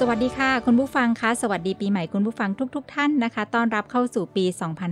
สวัสดีค่ะคุณผู้ฟังคะสวัสดีปีใหม่คุณผู้ฟังทุกท่านนะคะต้อนรับเข้าสู่ปี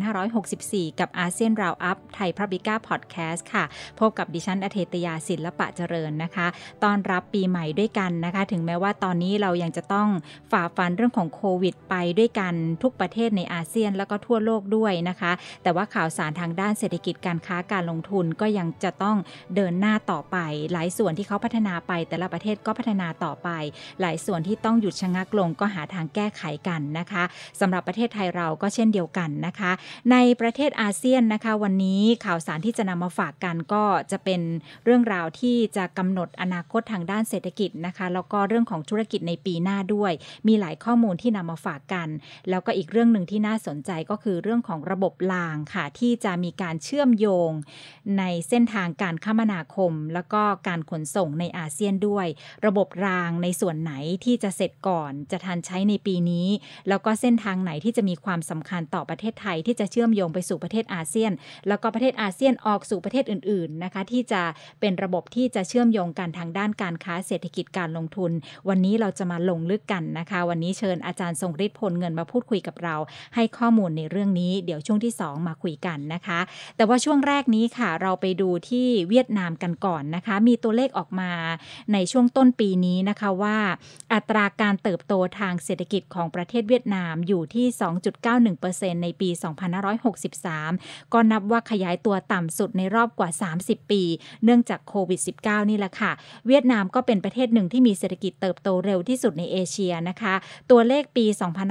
2564 กับอาเซียนราวอัพไทยพาบลิก้าพอดแคสต์ค่ะพบกับดิฉันอเทตยาศิลปะเจริญนะคะต้อนรับปีใหม่ด้วยกันนะคะถึงแม้ว่าตอนนี้เรายังจะต้องฝ่าฟันเรื่องของโควิดไปด้วยกันทุกประเทศในอาเซียนแล้วก็ทั่วโลกด้วยนะคะแต่ว่าข่าวสารทางด้านเศรษฐกิจการค้าการลงทุนก็ยังจะต้องเดินหน้าต่อไปหลายส่วนที่เขาพัฒนาไปแต่ละประเทศก็พัฒนาต่อไปหลายส่วนที่ต้องหยุดชะงักลงก็หาทางแก้ไขกันนะคะสำหรับประเทศไทยเราก็เช่นเดียวกันนะคะในประเทศอาเซียนนะคะวันนี้ข่าวสารที่จะนำมาฝากกันก็จะเป็นเรื่องราวที่จะกำหนดอนาคตทางด้านเศรษฐกิจนะคะแล้วก็เรื่องของธุรกิจในปีหน้าด้วยมีหลายข้อมูลที่นำมาฝากกันแล้วก็อีกเรื่องหนึ่งที่น่าสนใจก็คือเรื่องของระบบรางค่ะที่จะมีการเชื่อมโยงในเส้นทางการคมนาคมแล้วก็การขนส่งในอาเซียนด้วยระบบรางในส่วนไหนที่จะเสร็จก่อนจะทันใช้ในปีนี้แล้วก็เส้นทางไหนที่จะมีความสำคัญต่อประเทศไทยที่จะเชื่อมโยงไปสู่ประเทศอาเซียนแล้วก็ประเทศอาเซียนออกสู่ประเทศอื่นๆนะคะที่จะเป็นระบบที่จะเชื่อมโยงกันทางด้านการค้าเศรษฐกิจการลงทุนวันนี้เราจะมาลงลึกกันนะคะวันนี้เชิญอาจารย์ทรงฤทธิ์พลเงินมาพูดคุยกับเราให้ข้อมูลในเรื่องนี้เดี๋ยวช่วงที่2มาคุยกันนะคะแต่ว่าช่วงแรกนี้ค่ะเราไปดูที่เวียดนามกันก่อนนะคะมีตัวเลขออกมาในช่วงต้นปีนี้นะคะว่าอัตราการเติบโตทางเศรษฐกิจของประเทศเวียดนามอยู่ที่ 2.91% ในปี 2563 ก็นับว่าขยายตัวต่ำสุดในรอบกว่า30ปีเนื่องจากโควิด -19 นี่แหละค่ะเวียดนามก็เป็นประเทศหนึ่งที่มีเศรษฐกิจเติบโตเร็วที่สุดในเอเชียนะคะตัวเลขปี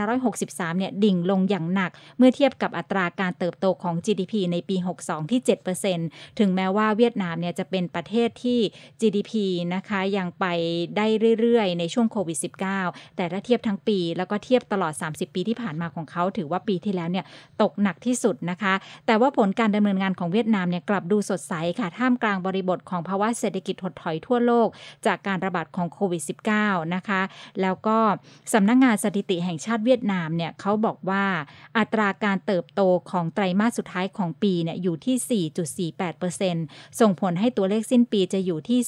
2563 เนี่ยดิ่งลงอย่างหนักเมื่อเทียบกับอัตราการเติบโตของ GDP ในปี 62 ที่ 7% ถึงแม้ว่าเวียดนามเนี่ยจะเป็นประเทศที่ GDP นะคะยังไปได้เรื่อยๆในช่วงโควิด -19 แต่ถ้าเทียบทั้งปีแล้วก็เทียบตลอด30ปีที่ผ่านมาของเขาถือว่าปีที่แล้วเนี่ยตกหนักที่สุดนะคะแต่ว่าผลการดำเนินงานของเวียดนามเนี่ยกลับดูสดใสค่ะท่ามกลางบริบทของภาวะเศรษฐกิจถดถอยทั่วโลกจากการระบาดของโควิด -19 นะคะแล้วก็สำนักงานสถิติแห่งชาติเวียดนามเนี่ยเขาบอกว่าอัตราการเติบโตของไตรมาสสุดท้ายของปีเนี่ยอยู่ที่ 4.48% ส่งผลให้ตัวเลขสิ้นปีจะอยู่ที่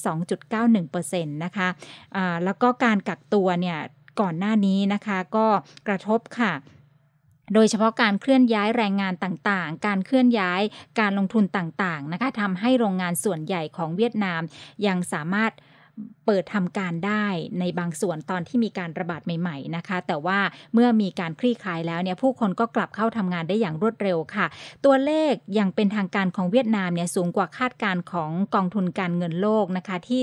2.91% นะคะแล้วก็การกักตัวเนี่ยก่อนหน้านี้นะคะก็กระทบค่ะโดยเฉพาะการเคลื่อนย้ายแรงงานต่างๆการเคลื่อนย้ายการลงทุนต่างๆนะคะทำให้โรงงานส่วนใหญ่ของเวียดนามยังสามารถเปิดทำการได้ในบางส่วนตอนที่มีการระบาดใหม่ๆนะคะแต่ว่าเมื่อมีการคลี่คลายแล้วเนี่ยผู้คนก็กลับเข้าทำงานได้อย่างรวดเร็วค่ะตัวเลขอย่างเป็นทางการของเวียดนามเนี่ยสูงกว่าคาดการณ์ของกองทุนการเงินโลกนะคะที่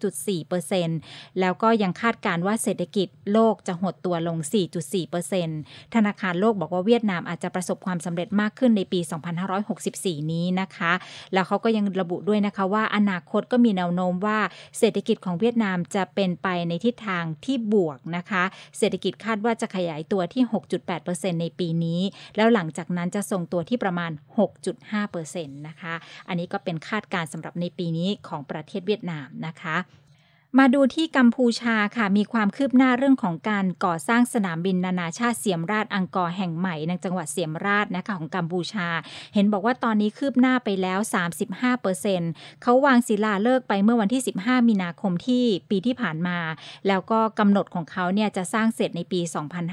2.4% แล้วก็ยังคาดการณ์ว่าเศรษฐกิจโลกจะหดตัวลง 4.4% ธนาคารโลกบอกว่าเวียดนามอาจจะประสบความสำเร็จมากขึ้นในปี 2564 นี้นะคะแล้วเขาก็ยังระบุด้วยนะคะว่าอนาคตก็มีแนวโน้มว่าเศรษฐกิจของเวียดนามจะเป็นไปในทิศทางที่บวกนะคะเศรษฐกิจคาดว่าจะขยายตัวที่ 6.8% ในปีนี้แล้วหลังจากนั้นจะทรงตัวที่ประมาณ 6.5% นะคะอันนี้ก็เป็นคาดการณ์สำหรับในปีนี้ของประเทศเวียดนามนะคะมาดูที่กัมพูชาค่ะมีความคืบหน้าเรื่องของการก่อสร้างสนามบินนานาชาติเสียมราชอังกอร์แห่งใหม่ในจังหวัดเสียมราชนะคะของกัมพูชาเห็นบอกว่าตอนนี้คืบหน้าไปแล้ว 35% เขาวางศิลาฤกษ์ไปเมื่อวันที่15มีนาคมที่ปีที่ผ่านมาแล้วก็กำหนดของเขาเนี่ยจะสร้างเสร็จในปี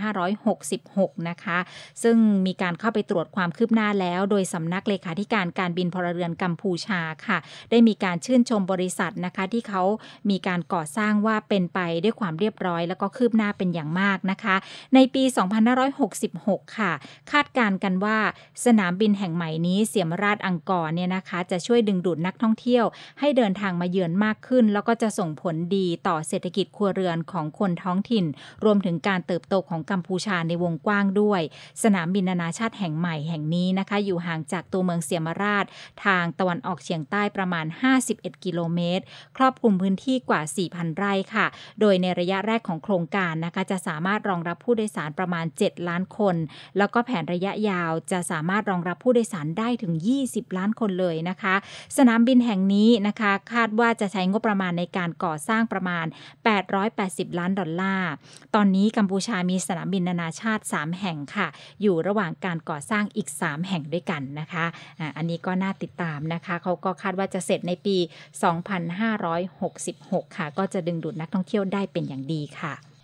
2566 นะคะซึ่งมีการเข้าไปตรวจความคืบหน้าแล้วโดยสำนักเลขาธิการการบินพลเรือนกัมพูชาค่ะได้มีการชื่นชมบริษัทนะคะที่เขามีการก่อสร้างว่าเป็นไปด้วยความเรียบร้อยแล้วก็คืบหน้าเป็นอย่างมากนะคะในปี 2566 ค่ะคาดการณ์กันว่าสนามบินแห่งใหม่นี้เสียมราชอังกอร์เนี่ยนะคะจะช่วยดึงดูดนักท่องเที่ยวให้เดินทางมาเยือนมากขึ้นแล้วก็จะส่งผลดีต่อเศรษฐกิจครัวเรือนของคนท้องถิ่นรวมถึงการเติบโตของกัมพูชาในวงกว้างด้วยสนามบินนานาชาติแห่งใหม่แห่งนี้นะคะอยู่ห่างจากตัวเมืองเสียมราชทางตะวันออกเฉียงใต้ประมาณ51กิโลเมตรครอบคลุมพื้นที่กว่า4,000 ไร่ค่ะโดยในระยะแรกของโครงการนะคะจะสามารถรองรับผู้โดยสารประมาณ7ล้านคนแล้วก็แผนระยะยาวจะสามารถรองรับผู้โดยสารได้ถึง20ล้านคนเลยนะคะสนามบินแห่งนี้นะคะคาดว่าจะใช้งบประมาณในการก่อสร้างประมาณ880ล้านดอลลาร์ตอนนี้กัมพูชามีสนามบินนานาชาติ3แห่งค่ะอยู่ระหว่างการก่อสร้างอีก3แห่งด้วยกันนะคะอันนี้ก็น่าติดตามนะคะเขาก็คาดว่าจะเสร็จในปี 2566 ค่ะก็จะดึงดูดนักท่องเที่ยวได้เป็นอย่างดีค่ะ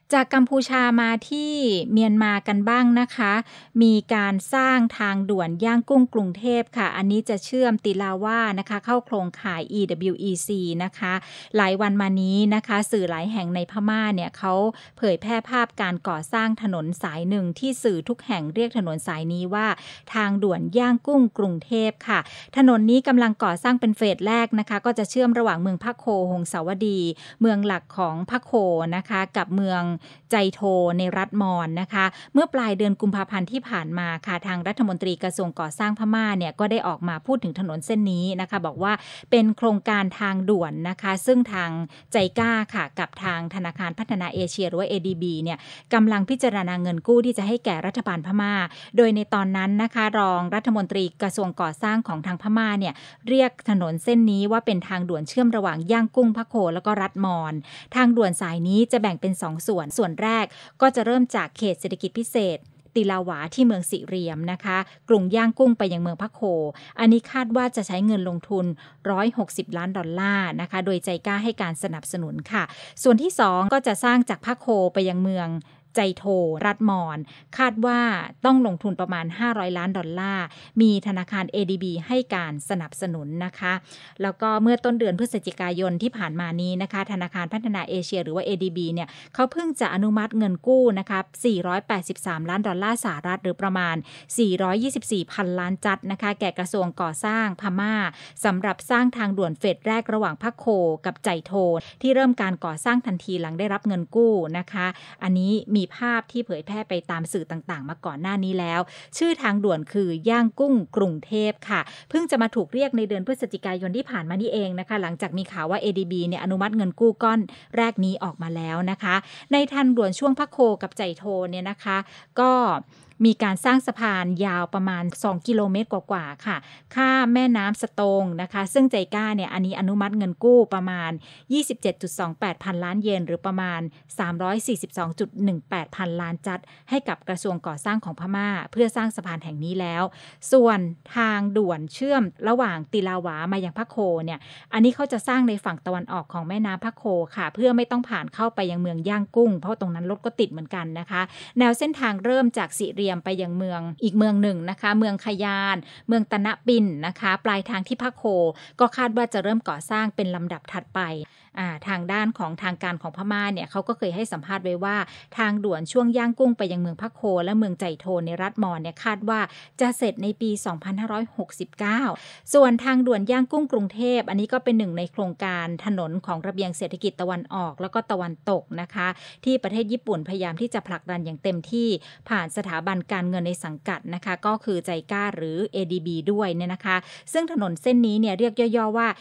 จากกัมพูชามาที่เมียนมากันบ้างนะคะมีการสร้างทางด่วนย่างกุ้งกรุงเทพค่ะอันนี้จะเชื่อมติลาวานะคะเข้าโครงข่าย EWEC นะคะหลายวันมานี้นะคะสื่อหลายแห่งในพม่าเนี่ยเขาเผยแพร่ภาพการก่อสร้างถนนสายหนึ่งที่สื่อทุกแห่งเรียกถนนสายนี้ว่าทางด่วนย่างกุ้งกรุงเทพค่ะถนนนี้กำลังก่อสร้างเป็นเฟสแรกนะคะก็จะเชื่อมระหว่างเมืองพะโคหงสาวดีเมืองหลักของพะโคนะคะกับเมืองใจโทในรัฐมอญนะคะเมื่อปลายเดือนกุมภาพันธ์ที่ผ่านมาค่ะทางรัฐมนตรีกระทรวงก่อสร้างพม่าเนี่ยก็ได้ออกมาพูดถึงถนนเส้นนี้นะคะบอกว่าเป็นโครงการทางด่วนนะคะซึ่งทางใจก้าค่ะกับทางธนาคารพัฒนาเอเชียหรือว่า ADB เนี่ยกำลังพิจารณาเงินกู้ที่จะให้แก่รัฐบาลพม่าโดยในตอนนั้นนะคะรองรัฐมนตรีกระทรวงก่อสร้างของทางพม่าเนี่ยเรียกถนนเส้นนี้ว่าเป็นทางด่วนเชื่อมระหว่างย่างกุ้งพะโคแล้วก็รัฐมอญทางด่วนสายนี้จะแบ่งเป็น2ส่วนแรกก็จะเริ่มจากเขตเศรษฐกิจพิเศษติลาวาที่เมืองสิเรียมนะคะกรุงย่างกุ้งไปยังเมืองพะโคอันนี้คาดว่าจะใช้เงินลงทุน$160 ล้านนะคะโดยใจกล้าให้การสนับสนุนค่ะส่วนที่2ก็จะสร้างจากพะโคไปยังเมืองใจโทรัฐมอญคาดว่าต้องลงทุนประมาณ$500 ล้านมีธนาคาร ADB ให้การสนับสนุนนะคะแล้วก็เมื่อต้นเดือนพฤศจิกายนที่ผ่านมานี้นะคะธนาคารพัฒนาเอเชียหรือว่า ADB เนี่ยเขาเพิ่งจะอนุมัติเงินกู้นะคะ$483 ล้านสหรัฐหรือประมาณ424พันล้านจัดนะคะแก่กระทรวงก่อสร้างพม่าสำหรับสร้างทางด่วนเฟสแรกระหว่างพะโคกับใจโทที่เริ่มการก่อสร้างทันทีหลังได้รับเงินกู้นะคะอันนี้มีภาพที่เผยแพร่ไปตามสื่อต่างๆมาก่อนหน้านี้แล้วชื่อทางด่วนคือย่างกุ้งกรุงเทพค่ะเพิ่งจะมาถูกเรียกในเดือนพฤศจิกายนที่ผ่านมานี่เองนะคะหลังจากมีข่าวว่า ADB เนี่ยอนุมัติเงินกู้ก้อนแรกนี้ออกมาแล้วนะคะในทางด่วนช่วงพะโคกับใจโทเนี่ยนะคะก็มีการสร้างสะพานยาวประมาณ2 กิโลเมตรกว่าๆค่ะข้ามแม่น้ำสตงนะคะซึ่งใจกล้าเนี่ยอันนี้อนุมัติเงินกู้ประมาณ 27.28 พันล้านเยนหรือประมาณ 342.18 พันล้านจัดให้กับกระทรวงก่อสร้างของพม่าเพื่อสร้างสะพานแห่งนี้แล้วส่วนทางด่วนเชื่อมระหว่างติลาวามายังพะโคเนี่ยอันนี้เขาจะสร้างในฝั่งตะวันออกของแม่น้ำพะโคค่ะเพื่อไม่ต้องผ่านเข้าไปยังเมืองย่างกุ้งเพราะตรงนั้นรถก็ติดเหมือนกันนะคะแนวเส้นทางเริ่มจากสิเรียมไปยังเมืองอีกเมืองหนึ่งนะคะเมืองขยานเมืองตะนะปินนะคะปลายทางที่พะโคก็คาดว่าจะเริ่มก่อสร้างเป็นลำดับถัดไปทางด้านของทางการของพม่าเนี่ยเขาก็เคยให้สัมภาษณ์ไว้ว่าทางด่วนช่วงย่างกุ้งไปยังเมืองพะโคและเมืองใจโทในรัฐมอญเนี่ยคาดว่าจะเสร็จในปี 2569 ส่วนทางด่วนย่างกุ้งกรุงเทพอันนี้ก็เป็นหนึ่งในโครงการถนนของระเบียงเศรษฐกิจตะวันออกแล้วก็ตะวันตกนะคะที่ประเทศญี่ปุ่นพยายามที่จะผลักดันอย่างเต็มที่ผ่านสถาบันการเงินในสังกัดนะคะก็คือใจกล้าหรือ ADB ด้วยเนี่ยนะคะซึ่งถนนเส้นนี้เนี่ยเรียกย่อๆว่า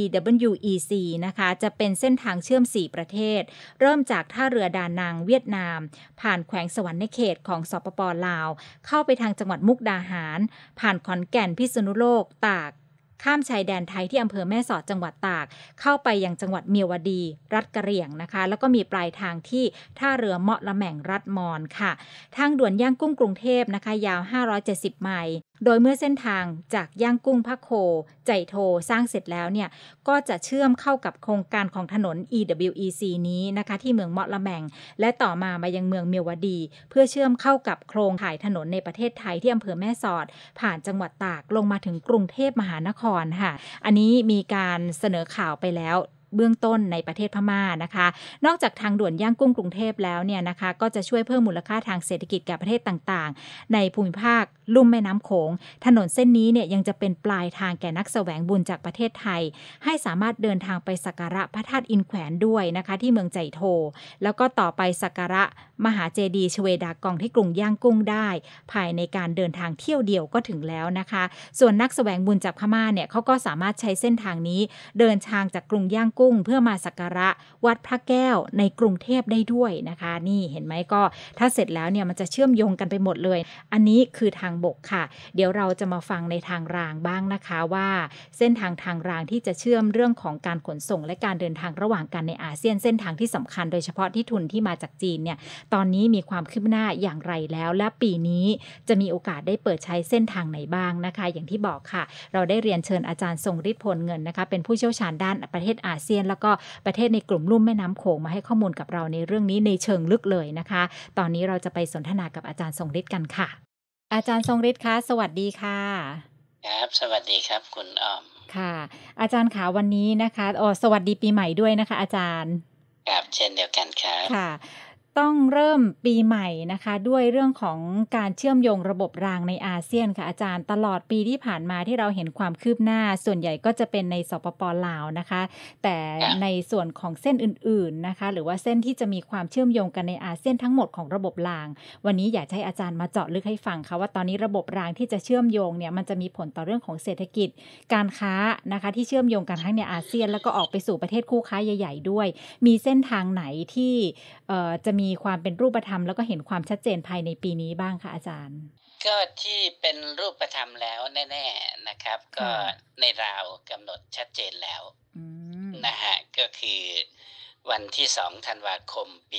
EWEC นะคะจะเป็นเส้นทางเชื่อม4ประเทศเริ่มจากท่าเรือดานังเวียดนามผ่านแขวงสวรรณเขตของสปป.ลาวเข้าไปทางจังหวัดมุกดาหารผ่านขอนแก่นพิษณุโลกตากข้ามชายแดนไทยที่อำเภอแม่สอดจังหวัดตากเข้าไปยังจังหวัดเมียวดีรัฐกะเหรี่ยงนะคะแล้วก็มีปลายทางที่ท่าเรือเมาะละแม่งรัฐมอญค่ะทางด่วนย่างกุ้งกรุงเทพนะคะยาว570ไมล์โดยเมื่อเส้นทางจากย่างกุ้งพะโคใจโทสร้างเสร็จแล้วเนี่ยก็จะเชื่อมเข้ากับโครงการของถนน EWEC นี้นะคะที่เมืองเมาะละแม่งและต่อมายังเมืองเมียวดีเพื่อเชื่อมเข้ากับโครงข่ายถนนในประเทศไทยที่อำเภอแม่สอดผ่านจังหวัดตากลงมาถึงกรุงเทพมหานครค่ะอันนี้มีการเสนอข่าวไปแล้วเบื้องต้นในประเทศพม่านะคะนอกจากทางด่วนย่างกุ้งกรุงเทพแล้วเนี่ยนะคะก็จะช่วยเพิ่มมูลค่าทางเศรษฐกิจแก่ประเทศต่างๆในภูมิภาคลุ่มแม่น้ำโขงถนนเส้นนี้เนี่ยยังจะเป็นปลายทางแก่นักแสวงบุญจากประเทศไทยให้สามารถเดินทางไปสักการะพระธาตุอินแขวนด้วยนะคะที่เมืองใจโทแล้วก็ต่อไปสักการะมหาเจดีย์ชเวดากองที่กรุงย่างกุ้งได้ภายในการเดินทางเที่ยวเดียวก็ถึงแล้วนะคะส่วนนักแสวงบุญจากพม่าเนี่ยเขาก็สามารถใช้เส้นทางนี้เดินทางจากกรุงย่างกุ้งเพื่อมาสักการะวัดพระแก้วในกรุงเทพได้ด้วยนะคะนี่เห็นไหมก็ถ้าเสร็จแล้วเนี่ยมันจะเชื่อมโยงกันไปหมดเลยอันนี้คือทางบกค่ะเดี๋ยวเราจะมาฟังในทางรางบ้างนะคะว่าเส้นทางรางที่จะเชื่อมเรื่องของการขนส่งและการเดินทางระหว่างกันในอาเซียนเส้นทางที่สำคัญโดยเฉพาะที่ทุนที่มาจากจีนเนี่ยตอนนี้มีความคืบหน้าอย่างไรแล้วและปีนี้จะมีโอกาสได้เปิดใช้เส้นทางไหนบ้างนะคะอย่างที่บอกค่ะเราได้เรียนเชิญอาจารย์ทรงฤทธิ์พลเงินนะคะเป็นผู้เชี่ยวชาญด้านประเทศอาเซียนแล้วก็ประเทศในกลุ่มลุ่มแม่น้ำโขงมาให้ข้อมูลกับเราในเรื่องนี้ในเชิงลึกเลยนะคะตอนนี้เราจะไปสนทนากับอาจารย์ทรงฤทธิ์กันค่ะอาจารย์ทรงฤทธิ์คะสวัสดีค่ะครับสวัสดีครับคุณอ้อมค่ะอาจารย์ขาวันนี้นะคะสวัสดีปีใหม่ด้วยนะคะอาจารย์ครับเช่นเดียวกันครับค่ะต้องเริ่มปีใหม่นะคะด้วยเรื่องของการเชื่อมโยงระบบรางในอาเซียนค่ะอาจารย์ตลอดปีที่ผ่านมาที่เราเห็นความคืบหน้าส่วนใหญ่ก็จะเป็นในสปป.ลาวนะคะแต่ในครับส่วนของเส้นอื่นๆนะคะหรือว่าเส้นที่จะมีความเชื่อมโยงกันในอาเซียนทั้งหมดของระบบรางวันนี้อยากให้อาจารย์มาเจาะลึกให้ฟังค่ะว่าตอนนี้ระบบรางที่จะเชื่อมโยงเนี่ยมันจะมีผลต่อเรื่องของเศรษฐกิจการค้านะคะที่เชื่อมโยงกันทั้งในอาเซียนแล้วก็ออกไปสู่ประเทศคู่ค้าใหญ่ๆด้วยมีเส้นทางไหนที่จะมีความเป็นรูปธรรมแล้วก็เห็นความชัดเจนภายในปีนี้บ้างคะอาจารย์ก็ที่เป็นรูปธรรมแล้วแน่ๆนะครับก็ค่ะในราวกำหนดชัดเจนแล้วอืมนะฮะก็คือวันที่2ธันวาคมปี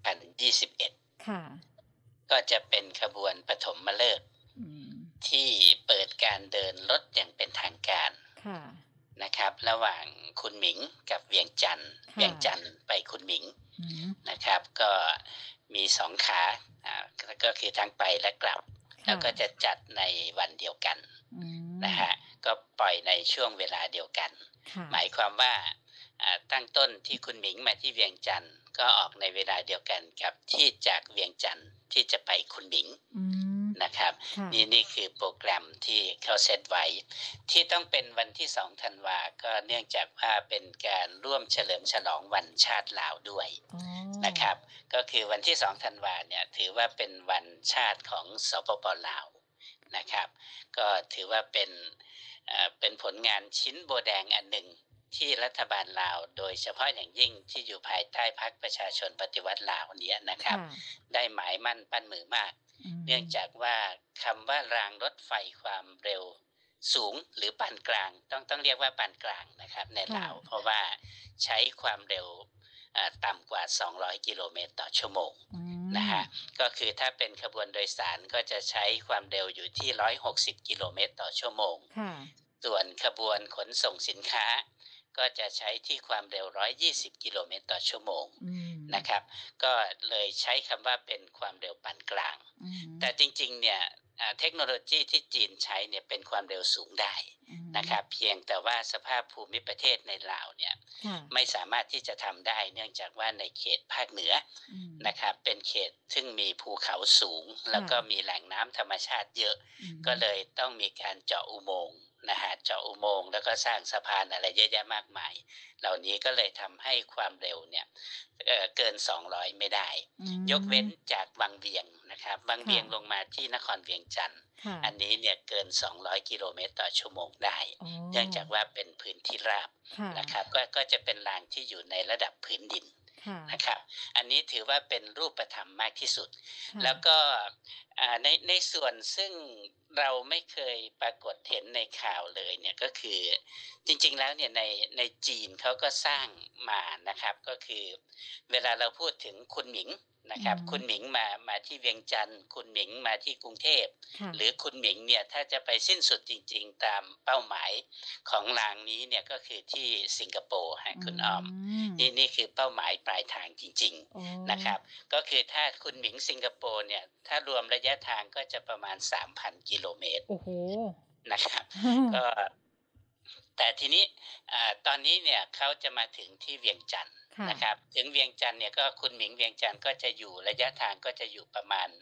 2021 ค่ะก็จะเป็นขบวนปฐมฤกษ์อืมที่เปิดการเดินรถอย่างเป็นทางการค่ะนะครับระหว่างคุนหมิงกับเวียงจันทร์เวียค่ะงจันทร์ไปคุนหมิงอืมนะครับก็มี2ขาก็คือทั้งไปและกลับแล้วค่ะก็จะจัดในวันเดียวกันอืมนะฮะก็ปล่อยในช่วงเวลาเดียวกันค่ะหมายความว่าตั้งต้นที่คุณหมิงมาที่เวียงจันทร์ก็ออกในเวลาเดียวกันกับที่จากเวียงจันทร์ที่จะไปคุนหมิงอืมนะครับค่ะนี่คือโปรแกรมที่เขาเซตไว้ที่ต้องเป็นวันที่2ธันวาก็เนื่องจากว่าเป็นการร่วมเฉลิมฉลองวันชาติลาวด้วยอ๋อนะครับก็คือวันที่2ธันวาเนี่ยถือว่าเป็นวันชาติของสปปลาวนะครับก็ถือว่าเป็นผลงานชิ้นโบแดงอันหนึ่งที่รัฐบาลลาวโดยเฉพาะอย่างยิ่งที่อยู่ภายใต้พรรคประชาชนปฏิวัติลาวเนี้ยนะครับค่ะได้หมายมั่นปั้นมือมากอืเนื่องมจากว่าคำว่ารางรถไฟความเร็วสูงหรือปานกลางต้องเรียกว่าปานกลางนะครับในค่ะลาวเพราะว่าใช้ความเร็วต่ำกว่า200กิโลเมตรต่อชั่วโมงอืนะมฮะก็คือถ้าเป็นขบวนโดยสารก็จะใช้ความเร็วอยู่ที่160กิโลเมตรต่อชั่วโมงค่ะส่วนขบวนขนส่งสินค้าก็จะใช้ที่ความเร็ว120กิโลเมตรต่อชั่วโมงอืมนะครับก็เลยใช้คำว่าเป็นความเร็วปานกลางอืมแต่จริงๆเนี่ยเทคโนโลยีที่จีนใช้เนี่ยเป็นความเร็วสูงได้อืมนะครับเพียงแต่ว่าสภาพภูมิประเทศในลาวเนี่ยค่ะไม่สามารถที่จะทำได้เนื่องจากว่าในเขตภาคเหนืออืมนะครับเป็นเขตซึ่งมีภูเขาสูงแล้วค่ะก็มีแหล่งน้ำธรรมชาติเยอะอืมก็เลยต้องมีการเจาะอุโมงค์นะฮะเจาะอุโมงค์แล้วก็สร้างสะพานอะไรเยอะแยะมากมายเหล่านี้ก็เลยทำให้ความเร็วเนี่ยเกิน200ไม่ได้อืยกเว้นมจากวังเวียงนะครับวังเวียงลงค่ะมาที่นครเวียงจันทร์ค่ะอันนี้เนี่ยเกิน200กิโลเมตรต่อชั่วโมงได้อ๋อเนื่องจากว่าเป็นพื้นที่ราบค่ะนะครับก็จะเป็นรางที่อยู่ในระดับพื้นดินค่ะนะครับอันนี้ถือว่าเป็นรูปธรรมมากที่สุดค่ะแล้วก็ในส่วนซึ่งเราไม่เคยปรากฏเห็นในข่าวเลยเนี่ยก็คือจริงๆแล้วเนี่ยในจีนเขาก็สร้างมานะครับก็คือเวลาเราพูดถึงคุณหมิงนะอืครับมคุณหมิงมาที่เวียงจันทร์คุณหมิงมาที่กรุงเทพค่ะหรือคุณหมิงเนี่ยถ้าจะไปสิ้นสุดจริงๆตามเป้าหมายของรางนี้เนี่ยก็คือที่สิงคโปร์ฮะอืคุณอ้อมมนี่คือเป้าหมายปลายทางจริงอ๋อๆนะครับก็คือถ้าคุณหมิงสิงคโปร์เนี่ยถ้ารวมระยะทางก็จะประมาณ 3,000 กิโลเมตรโอ้โฮนะครับก็แต่ทีนี้ตอนนี้เนี่ยเขาจะมาถึงที่เวียงจันทร์ค่ะนะครับถึงเวียงจันทร์เนี่ยก็คุณหมิงเวียงจันทร์ก็จะอยู่ระยะทางก็จะอยู่ประมาณ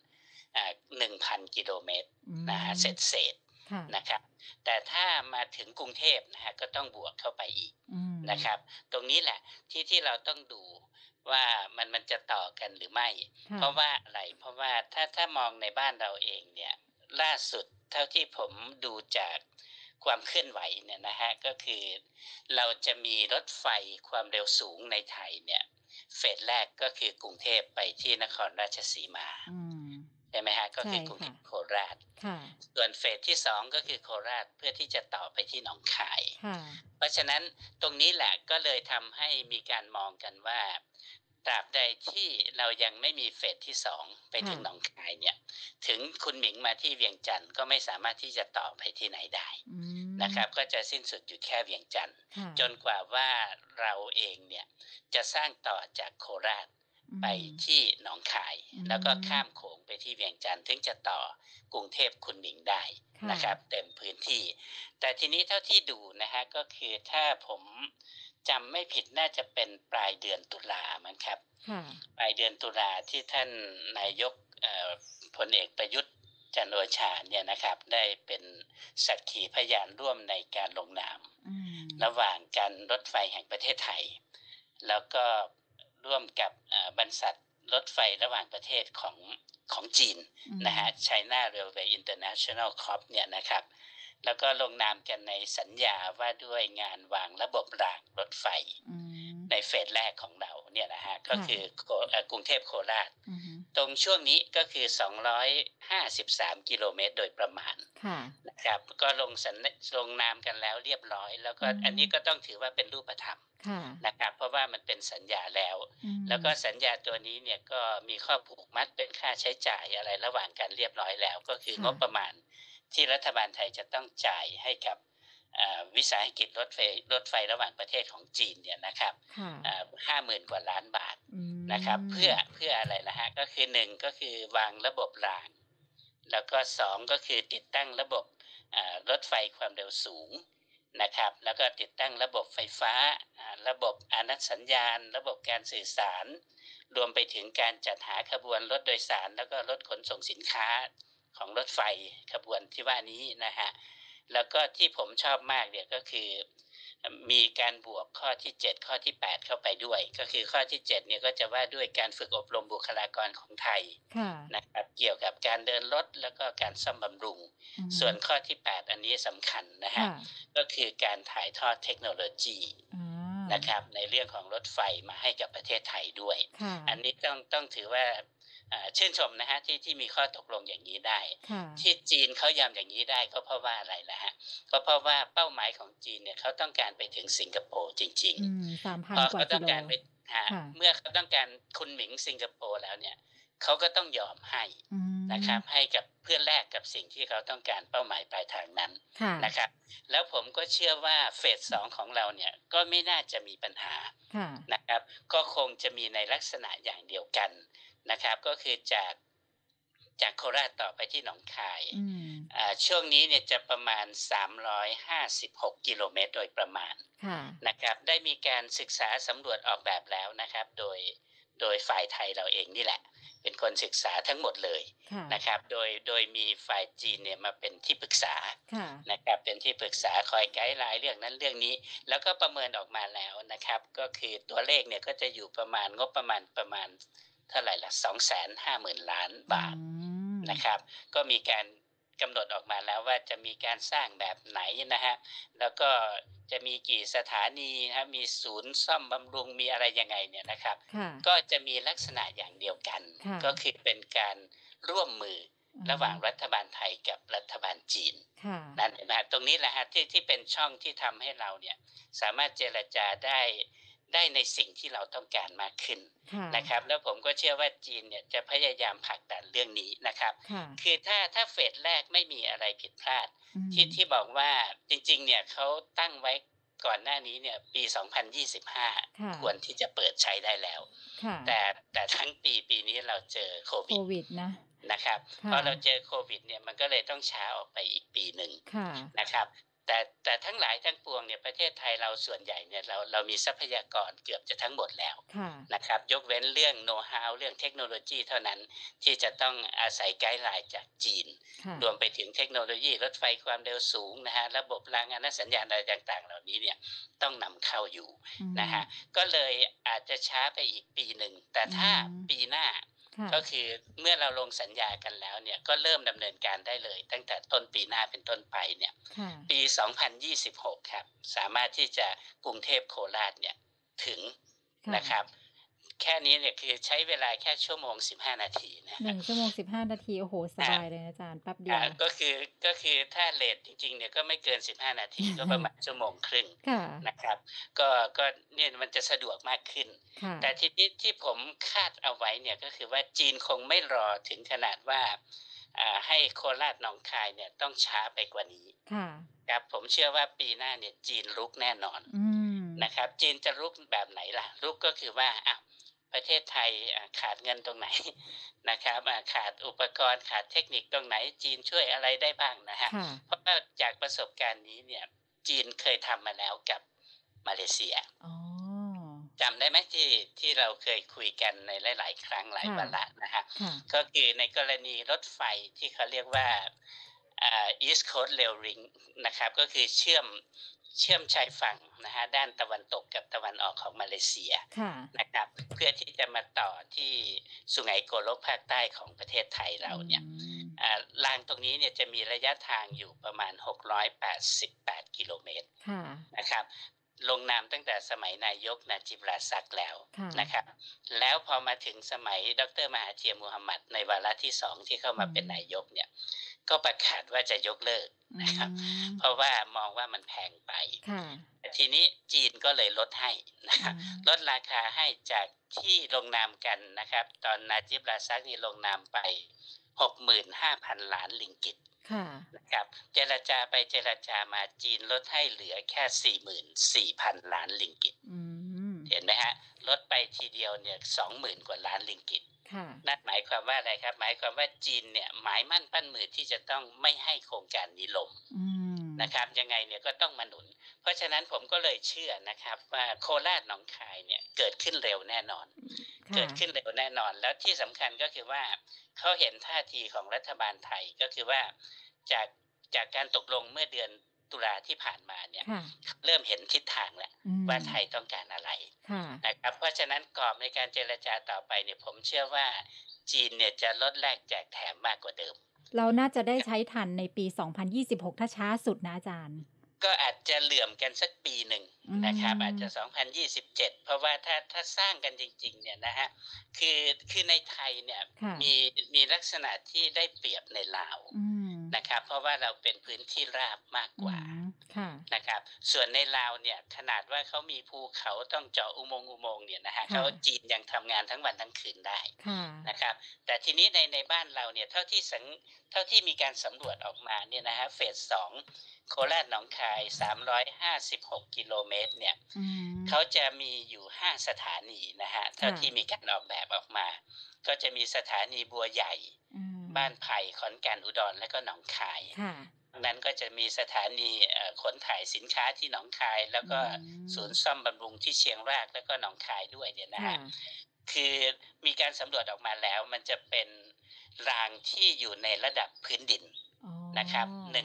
1,000กิโลเมตรอืนะฮะมเศษค่ะๆนะครับแต่ถ้ามาถึงกรุงเทพนะฮะก็ต้องบวกเข้าไปอีกอืมนะครับตรงนี้แหละที่เราต้องดูว่ามันจะต่อกันหรือไม่เพค่ะราะว่าอะไรเพราะว่าถ้ามองในบ้านเราเองเนี่ยล่าสุดเท่าที่ผมดูจากความเคลื่อนไหวเนี่ยนะฮะก็คือเราจะมีรถไฟความเร็วสูงในไทยเนี่ยเฟสแรกก็คือกรุงเทพไปที่นครราชสีมาอืมใช่ไหมฮะก็ใช่คือกรุงเทค่ะพโคราชค่ะส่วนเฟสที่2ก็คือโคราชเพื่อที่จะต่อไปที่หนองคายค่ะเพราะฉะนั้นตรงนี้แหละก็เลยทำให้มีการมองกันว่าตราบใดที่เรายังไม่มีเฟสที่2ไปถึค่ะงหนองคายเนี่ยถึงคุณหมิงมาที่เวียงจันทร์ก็ไม่สามารถที่จะต่อไปที่ไหนได้อืนะครับก็จะสิ้นสุดอยู่แค่เวียงจันทร์จนกว่าว่าเราเองเนี่ยจะสร้างต่อจากโคราชไปที่หนองคายแล้วก็ข้ามโขงไปที่เวียงจันทร์ถึงจะต่อกรุงเทพขุนหมิงได้นะครับเต็มพื้นที่แต่ทีนี้เท่าที่ดูนะฮะก็คือถ้าผมจำไม่ผิดน่าจะเป็นปลายเดือนตุลามั้งครับปลายเดือนตุลาที่ท่านนายกพลเอกประยุทธ์จันทร์โอชาเนี่ยนะครับได้เป็นสักขีพยานร่วมในการลงนามระหว่างการรถไฟแห่งประเทศไทยแล้วก็ร่วมกับบรรษัทรถไฟระหว่างประเทศของจีนนะฮะ China Railway International Corp เนี่ยนะครับแล้วก็ลงนามกันในสัญญาว่าด้วยงานวางระบบรางรถไฟในเฟสแรกของเราเนี่ยนะฮะก็คือกรุงเทพโคราชตรงช่วงนี้ก็คือ253กิโลเมตรโดยประมาณนะครับก็ลงนามกันแล้วเรียบร้อยแล้วก็อันนี้ก็ต้องถือว่าเป็นรูปธรรมนะครับเพราะว่ามันเป็นสัญญาแล้วก็สัญญาตัวนี้เนี่ยก็มีข้อผูกมัดเป็นค่าใช้จ่ายอะไรระหว่างกันเรียบร้อยแล้วก็คืองบประมาณที่รัฐบาลไทยจะต้องจ่ายให้กับวิสาหกิจรถไฟระหว่างประเทศของจีนเนี่ยนะครับ50,000 กว่าล้านบาทนะครับเพื่ออะไรล่ะฮะก็คือ1ก็คือวางระบบรางแล้วก็2ก็คือติดตั้งระบบรถไฟความเร็วสูงนะครับแล้วก็ติดตั้งระบบไฟฟ้าระบบอานัตสัญญาณระบบการสื่อสารรวมไปถึงการจัดหาขบวนรถโดยสารแล้วก็รถขนส่งสินค้าของรถไฟขบวนที่ว่านี้นะฮะแล้วก็ที่ผมชอบมากเนี่ยก็คือมีการบวกข้อที่7ข้อที่8เข้าไปด้วยก็คือข้อที่7เนี่ยก็จะว่าด้วยการฝึกอบรมบุคลากรของไทยนะครับเกี่ยวกับการเดินรถแล้วก็การซ่อมบำรุงส่วนข้อที่8อันนี้สำคัญนะฮะก็คือการถ่ายทอดเทคโนโลยีนะครับในเรื่องของรถไฟมาให้กับประเทศไทยด้วยอันนี้ต้องถือว่าชื่นชมนะฮะที่มีข้อตกลงอย่างนี้ได้ที่จีนเขายอมอย่างนี้ได้ก็เพราะว่าอะไรล่ะฮะก็เพราะว่าเป้าหมายของจีนเนี่ยเขาต้องการไปถึงสิงคโปร์จริงๆเพราะเขาต้องการไปเมื่อเขาต้องการคุณหมิงสิงคโปร์แล้วเนี่ยเขาก็ต้องยอมให้นะครับให้กับเพื่อแลกกับสิ่งที่เขาต้องการเป้าหมายปลายทางนั้นนะครับแล้วผมก็เชื่อว่าเฟส2ของเราเนี่ยก็ไม่น่าจะมีปัญหานะครับก็คงจะมีในลักษณะอย่างเดียวกันนะครับก็คือจากโคราชต่อไปที่หนองคายช่วงนี้เนี่ยจะประมาณ356กิโลเมตรโดยประมาณนะครับได้มีการศึกษาสำรวจออกแบบแล้วนะครับโดยฝ่ายไทยเราเองนี่แหละเป็นคนศึกษาทั้งหมดเลยนะครับโดยมีฝ่ายจีนเนี่ยมาเป็นที่ปรึกษานะครับเป็นที่ปรึกษาคอยไกด์ไลน์เรื่องนั้นเรื่องนี้แล้วก็ประเมินออกมาแล้วนะครับก็คือตัวเลขเนี่ยก็จะอยู่ประมาณงบประมาณเท่าไหร่ละ 250,000 ล้านบาทนะครับก็มีการกำหนดออกมาแล้วว่าจะมีการสร้างแบบไหนนะฮะแล้วก็จะมีกี่สถานีนะมีศูนย์ซ่อมบำรุงมีอะไรยังไงเนี่ยนะครับก็จะมีลักษณะอย่างเดียวกันก็คือเป็นการร่วมมือระหว่างรัฐบาลไทยกับรัฐบาลจีนนั่นเห็นไหมตรงนี้แหละฮะที่เป็นช่องที่ทำให้เราเนี่ยสามารถเจรจาได้ในสิ่งที่เราต้องการมากขึ้นนะครับแล้วผมก็เชื่อว่าจีนเนี่ยจะพยายามผลักดันเรื่องนี้นะครับคือถ้าเฟสแรกไม่มีอะไรผิดพลาดที่บอกว่าจริงๆเนี่ยเขาตั้งไว้ก่อนหน้านี้เนี่ยปี2025ควรที่จะเปิดใช้ได้แล้วแต่ทั้งปีนี้เราเจอโควิดนะครับพอเราเจอโควิดเนี่ยมันก็เลยต้องช้าออกไปอีกปีนึงนะครับแต่ทั้งหลายทั้งปวงเนี่ยประเทศไทยเราส่วนใหญ่เนี่ยเรามีทรัพยากรเกือบจะทั้งหมดแล้วนะครับยกเว้นเรื่องโน้ตฮาวเรื่องเทคโนโลยีเท่านั้นที่จะต้องอาศัยไกด์ไลน์จากจีนรวมไปถึงเทคโนโลยีรถไฟความเร็วสูงนะฮะระบบรางอนุสัญญาณอะไรต่างๆเหล่านี้เนี่ยต้องนำเข้าอยู่นะฮะก็เลยอาจจะช้าไปอีกปีหนึ่งแต่ถ้าปีหน้าก็คือเมื่อเราลงสัญญากันแล้วเนี่ยก็เริ่มดำเนินการได้เลยตั้งแต่ต้นปีหน้าเป็นต้นไปเนี่ยปี2026ครับสามารถที่จะกรุงเทพโคราชเนี่ยถึงนะครับแค่นี้เนี่ยคือใช้เวลาแค่ชั่วโมง15นาทีนะ 1ชั่วโมง15นาทีโอ้โหสบายเลยอาจารย์แป๊บเดียวก็คือถ้าเลทจริงๆเนี่ยก็ไม่เกิน15นาทีก็ประมาณชั่วโมงครึ่งนะครับก็เนี่ยมันจะสะดวกมากขึ้นแต่ทีนี้ที่ผมคาดเอาไว้เนี่ยก็คือว่าจีนคงไม่รอถึงขนาดว่าให้โคราชหนองคายเนี่ยต้องช้าไปกว่านี้ครับผมเชื่อว่าปีหน้าเนี่ยจีนรุกแน่นอนอืมนะครับจีนจะรุกแบบไหนล่ะรุกก็คือว่าประเทศไทยขาดเงินตรงไหนนะครับขาดอุปกรณ์ขาดเทคนิคตรงไหนจีนช่วยอะไรได้บ้างนะฮะค่ะเพราะว่าจากประสบการณ์นี้เนี่ยจีนเคยทำมาแล้วกับมาเลเซียอ๋อจำได้ไหมที่เราเคยคุยกันในหลายๆครั้งหลายวาระค่ะนะฮะค่ะก็คือในกรณีรถไฟที่เขาเรียกว่าEast Coast Rail Link นะครับก็คือเชื่อมชายฝั่งนะฮะด้านตะวันตกกับตะวันออกของมาเลเซียค่ะนะครับเพื่อที่จะมาต่อที่สุไหงโกลกภาคใต้ของประเทศไทยเราอืเนี่ยมรางตรงนี้เนี่ยจะมีระยะทางอยู่ประมาณ688กิโลเมตรค่ะนะครับลงนามตั้งแต่สมัยนายกนาจิบราซักแล้วค่ะนะครับแล้วพอมาถึงสมัยดรมหาเทียมูฮัมหมัดในวาระที่2ที่เข้าอืมาเป็นมนายกเนี่ยก็ประกาศว่าจะยกเลิกอืนะครับมเพราะว่ามองว่ามันแพงไปค่ะแต่ทีนี้จีนก็เลยลดให้นะคอืรับมลดราคาให้จากที่ลงนามกันนะครับตอนนาจิบราซักนี่ลงนามไป65,000 ล้านริงกิตค่ะนะครับเจรจาไปเจรจามาจีนลดให้เหลือแค่44,000 ล้านริงกิตอืมเห็นไหมฮะลดไปทีเดียวเนี่ย20,000 กว่าล้านริงกิตค่ะนั่นหมายความว่าอะไรครับหมายความว่าจีนเนี่ยหมายมั่นปั้นมือที่จะต้องไม่ให้โครงการนี้ล้มอืมนะครับยังไงเนี่ยก็ต้องมาหนุนเพราะฉะนั้นผมก็เลยเชื่อนะครับว่าโคราชหนองคายเนี่ยเกิดขึ้นเร็วแน่นอนเกิค่ะดขึ้นเร็วแน่นอนแล้วที่สำคัญก็คือว่าเขาเห็นท่าทีของรัฐบาลไทยก็คือว่าจากจากการตกลงเมื่อเดือนตุลาที่ผ่านมาเนี่ยค่ะเริ่มเห็นทิศทางแล้วอืมว่าไทยต้องการอะไรค่ะนะครับเพราะฉะนั้นกรอบในการเจรจาต่อไปเนี่ยผมเชื่อว่าจีนเนี่ยจะลดแลกแจกแถมมากกว่าเดิมเราน่าจะได้ใช้ทันในปี2026ถ้าช้าสุดนะอาจารย์ก็อาจจะเหลื่อมกันสักปีหนึ่งอืนะครับอาจมจะ2027เพราะว่าถ้าสร้างกันจริงๆเนี่ยนะครับคือในไทยเนี่ยค่ะมีลักษณะที่ได้เปรียบในลาวอืมนะครับเพราะว่าเราเป็นพื้นที่ราบมากอืกว่ามค่ะนะครับส่วนในลาวเนี่ยขนาดว่าเขามีภูเขาต้องเจาะอุโมงค์เนี่ยนะครับเขาค่ะจีนยังทำงานทั้งวันทั้งคืนได้ค่ะนะครับแต่ทีนี้ในบ้านเราเนี่ยเท่าที่มีการสำรวจออกมาเนี่ยนะครับเฟส2โคราชหนองคาย356กิโลเมตรเนี่ยอืมเขาจะมีอยู่5สถานีนะฮะเท่าค่ะที่มีการออกแบบออกมาก็จะมีสถานีบัวใหญ่อืมบ้านไผ่ขอนแก่นอุดรและก็หนองคายค่ะนั้นก็จะมีสถานีขนถ่ายสินค้าที่หนองคายแล้วอืก็มศูนย์ซ่อมบำรุงที่เชียงรากแล้วก็หนองคายด้วยเนี่ยนะค่ะฮะคือมีการสำรวจออกมาแล้วมันจะเป็นรางที่อยู่ในระดับพื้นดินอ๋อนะครับ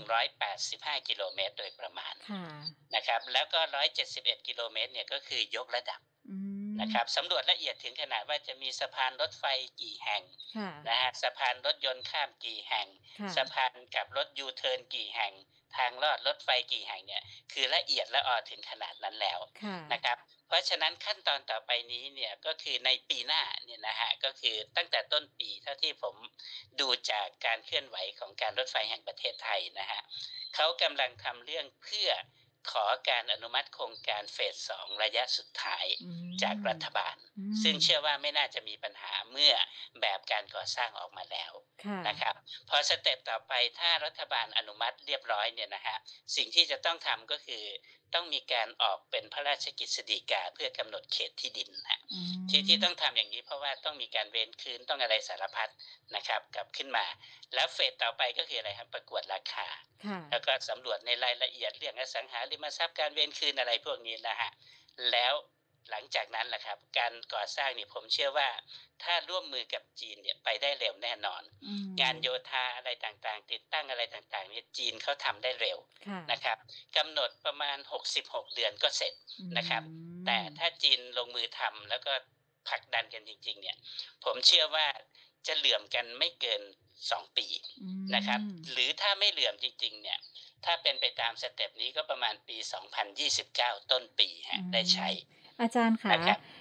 185กิโลเมตรโดยประมาณค่ะนะครับแล้วก็171กิโลเมตรเนี่ยก็คือยกระดับอืมนะครับสำรวจละเอียดถึงขนาดว่าจะมีสะพานรถไฟกี่แห่งค่ะนะฮะสะพานรถยนต์ข้ามกี่แห่งค่ะสะพานกับรถยูเทิร์นกี่แห่งทางลอดรถไฟกี่แห่งเนี่ยคือละเอียดละออถึงขนาดนั้นแล้วค่ะนะครับเพราะฉะนั้นขั้นตอนต่อไปนี้เนี่ยก็คือในปีหน้าเนี่ยนะฮะก็คือตั้งแต่ต้นปีเท่าที่ผมดูจากการเคลื่อนไหวของการรถไฟแห่งประเทศไทยนะฮะเขากำลังทำเรื่องเพื่อขอการอนุมัติโครงการเฟส2ระยะสุดท้ายอืจากมรัฐบาลอืซึ่งมเชื่อว่าไม่น่าจะมีปัญหาเมื่อแบบการก่อสร้างออกมาแล้วค่ะนะครับพอสเต็ปต่อไปถ้ารัฐบาลอนุมัติเรียบร้อยเนี่ยนะฮะสิ่งที่จะต้องทำก็คือต้องมีการออกเป็นพระราชกฤษฎีกาเพื่อกำหนดเขตที่ดินฮะอืที่มต้องทำอย่างนี้เพราะว่าต้องมีการเว้นคืนต้องอะไรสารพัดนะครับกลับขึ้นมาแล้วเฟสต่อไปก็คืออะไรครับประกวดราคาค่ะแล้วก็สำรวจในรายละเอียดเรื่องอสังหาริมทรัพย์การเว้นคืนอะไรพวกนี้นะฮะแล้วหลังจากนั้นแหละครับการก่อสร้างนี่ผมเชื่อว่าถ้าร่วมมือกับจีนเนี่ยไปได้เร็วแน่นอนอืมงานโยธาอะไรต่างๆติดตั้งอะไรต่างๆเนี่ยจีนเขาทำได้เร็วค่ะนะครับกำหนดประมาณ66เดือนก็เสร็จอืนะครับแต่มถ้าจีนลงมือทำแล้วก็ผลักดันกันจริงๆเนี่ยผมเชื่อว่าจะเหลื่อมกันไม่เกิน2ปีอืนะครับมหรือถ้าไม่เหลื่อมจริงๆเนี่ยถ้าเป็นไปตามสเต็ปนี้ก็ประมาณปี2029ต้นปีอืฮะได้มใช้อาจารย์คะนะครับ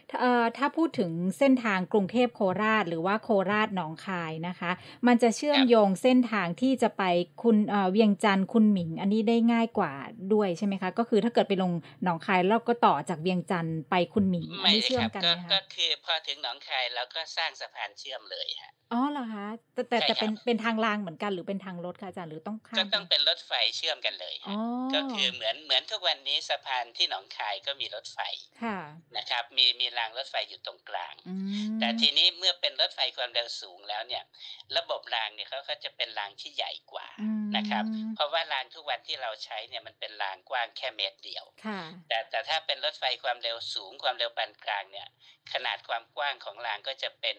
ถ้าพูดถึงเส้นทางกรุงเทพโคราชหรือว่าโคราชหนองคายนะคะมันจะเชื่อมโยงเส้นทางที่จะไปคุณเวียงจันทร์คุณหมิงอันนี้ได้ง่ายกว่าด้วยใช่ไหมคะก็คือถ้าเกิดไปลงหนองคายแล้วก็ต่อจากเวียงจันทร์ไปคุณหมิงอันไม่นี้เลยเชื่อครับมกันไหมก็คะคือพอถึงหนองคายเราก็สร้างสะพานเชื่อมเลยฮะอ๋อเหรอคะแต่เป็ใช่ครับนทางรางเหมือนกันหรือเป็นทางรถคะอาจารย์หรือต้องข้าก็มไปต้องเป็นรถไฟเชื่อมกันเลยอ๋อฮะก็คือเหมือนทุกวันนี้สะพานที่หนองคายก็มีรถไฟค่ะนะครับมีรางรถไฟอยู่ตรงกลางอืแต่มทีนี้เมื่อเป็นรถไฟความเร็วสูงแล้วเนี่ยระบบรางเนี่ยเขาก็จะเป็นรางที่ใหญ่กว่าอืนะครับมเพราะว่ารางทุกวันที่เราใช้เนี่ยมันเป็นรางกว้างแค่เมตรเดียวค่ะแต่ถ้าเป็นรถไฟความเร็วสูงความเร็วปานกลางเนี่ยขนาดความกว้างของรางก็จะเป็น